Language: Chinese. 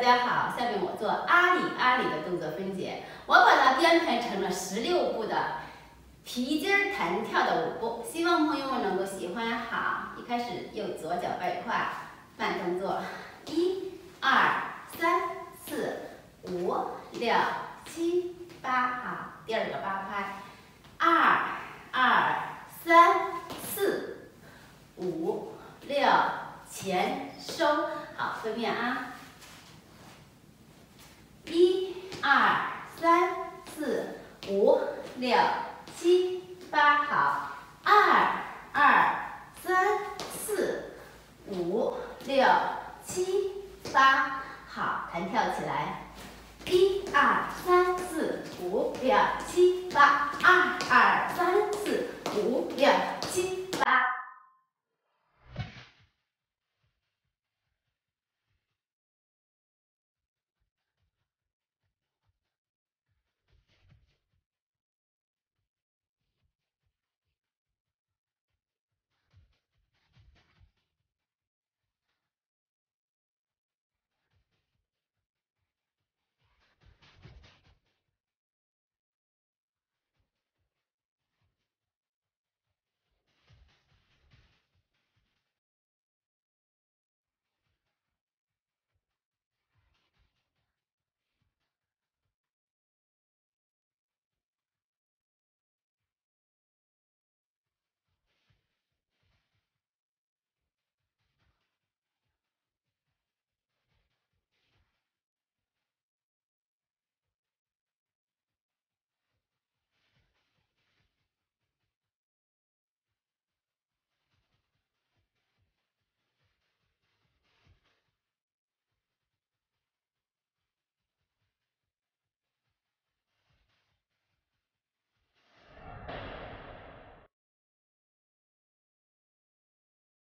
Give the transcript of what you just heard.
家好，下面我做阿里阿里的动作分解，我把它编排成了16步的皮筋弹跳的舞步，希望朋友们能够喜欢。好，一开始右左脚摆胯，慢动作，1、2、3、4、5、6、7、8，好，第二个8拍，2、2、3、4、5、6，前收，好，分面啊。1、2、3、4、5、6、7、8，好，2、2、3、4、5、6、7、8，好，弹跳起来。1、2、3、4、5、6、7、8，2、2、3、4、5、6、7、8。